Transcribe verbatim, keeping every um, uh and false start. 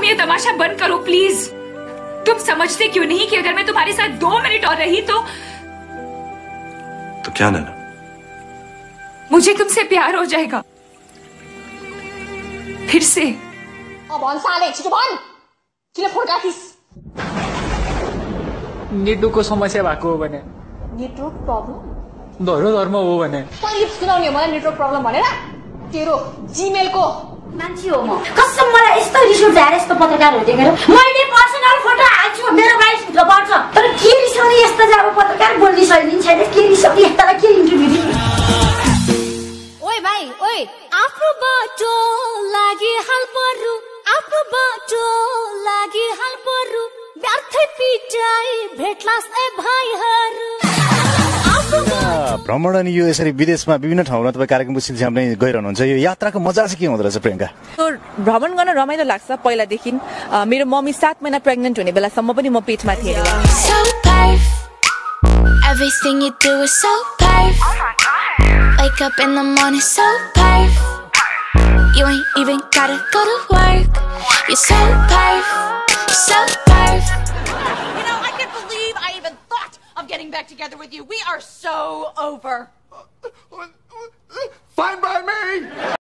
ये तमाशा बंद करो प्लीज। तुम समझते क्यों नहीं कि अगर मैं तुम्हारे साथ दो मिनट और रही तो तो क्या नैना? मुझे तुमसे प्यार हो जाएगा फिर से। अब भन साले, छिटो भन। किन फोन काटिस? नेटवर्कको समस्या भएको हो भने। Network problem? धर्म धर्म हो भने। कहिले सुनाउने मलाई नेटवर्क प्रब्लम भनेर? तेरो जीमेल को मान्छे हो म। कसम मलाई यस्तो रिस उठ्छ यार यस्तो पत्रकारहरु देखेर। मैले पर्सनल फोटो हाल्छु मेरो बाइस भित्र पर्छ। तर के रिसाउने यस्तो जाब पत्रकार बोल्ने शैली छैन। के रिसाउने यस्तालाई के इन्टरभ्यु दिने? ओइ भाइ, ओइ आफ्नो बाटो लागि हाल पर्नु, आफ्नो बाटो लागि हाल पर्नु, व्यर्थै पिटाइ भेट्लास ए भाइहरु। भ्रमण अनि यो यसरी विदेशमा विभिन्न ठाउँमा तपाईँ कार्यक्रमको सिलसिलामा पनि गइरहनुहुन्छ। यो यात्राको मजा चाहिँ के हुँदो रहेछ प्रियङ्का? भ्रमण गर्न रमाइलो लाग्छ। पहिलादेखि मेरो मम्मी सात महिना प्रेग्नेन्ट हुने बेलासम्म पनि म पेटमा थिएँ। Everything you do is so perfect. Wake up in the morning so perfect. You ain't even gotta go to work. You're so perfect, so perfect. You know, I can't believe I even thought of getting back together with you. We are so over. Fine by me.